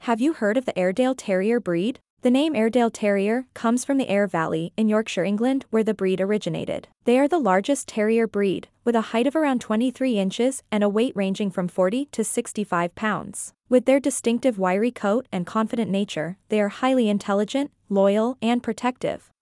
Have you heard of the Airedale Terrier breed? The name Airedale Terrier comes from the Aire Valley in Yorkshire, England, where the breed originated. They are the largest terrier breed, with a height of around 23 inches and a weight ranging from 40 to 65 pounds. With their distinctive wiry coat and confident nature, they are highly intelligent, loyal, and protective.